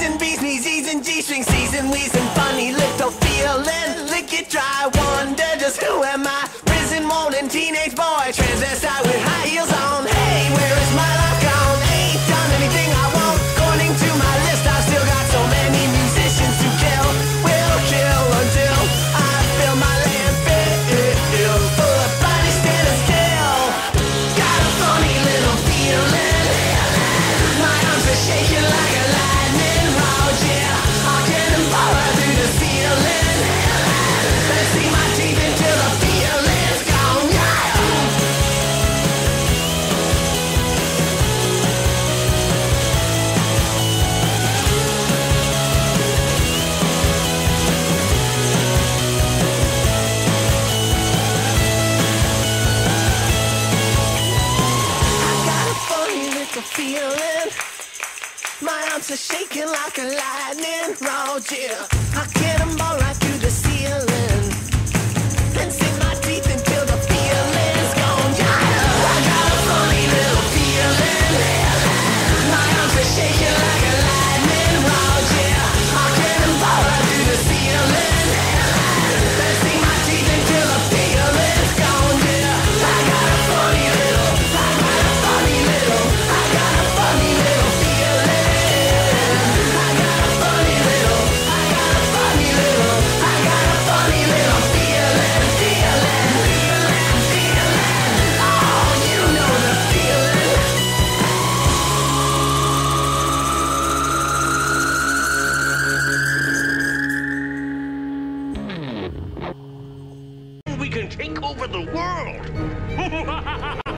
and B's, me, Z's and G-string, C's and We's and funny little feeling. Lick it dry, wonder just who am I? Prison moaning teenage boy, transvestite with high heels on. Hey, where is my life gone? Ain't done anything I want. According to my list, I've still got so many musicians to kill. Will kill until I fill my landfill full of bodies standing still. Got a funny little feeling. My arms are shaking like a lightning rod, yeah. I cannonball right through the ceiling. Let's see my teeth until the feeling's gone, yeah. I got a funny little feeling. My arms are shaking like a lightning rod, yeah. I cannonball right